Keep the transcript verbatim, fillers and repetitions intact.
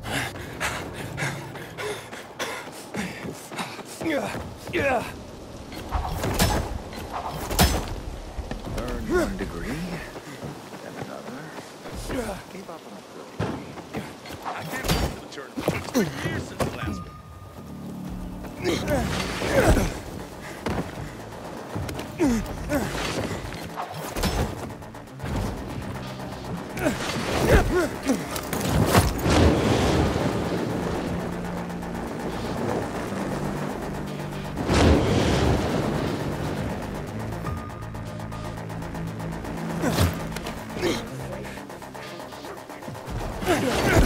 Earned one degree, then another. Gave up on a third degree. I can't wait for the tournament. It's been years since the last one. Yeah.